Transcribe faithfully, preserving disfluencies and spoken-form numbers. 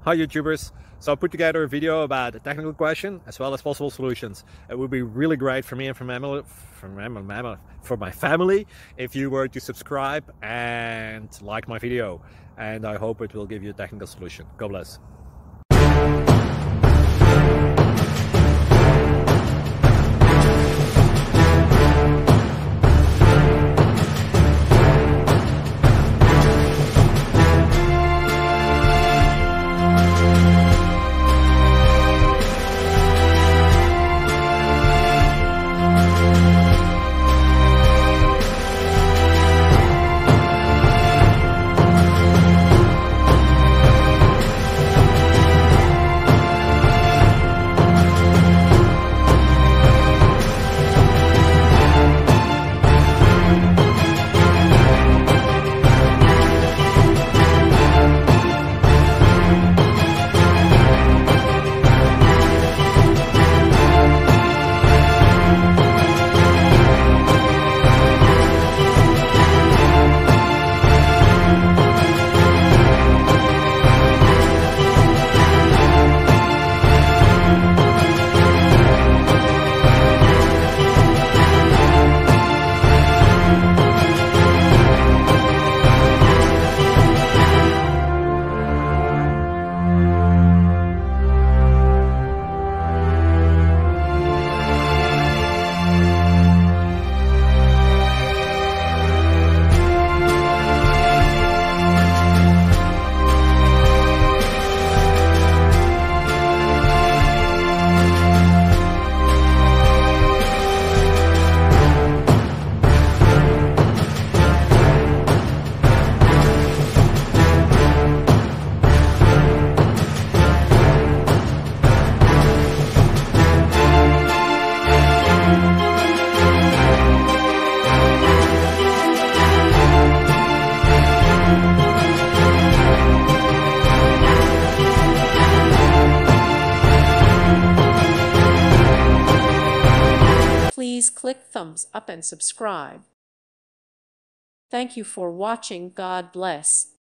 Hi YouTubers! So I put together a video about a technical question as well as possible solutions. It would be really great for me and for my family, for my, for my family if you were to subscribe and like my video. And I hope it will give you a technical solution. God bless. Please click thumbs up and subscribe. Thank you for watching. God bless.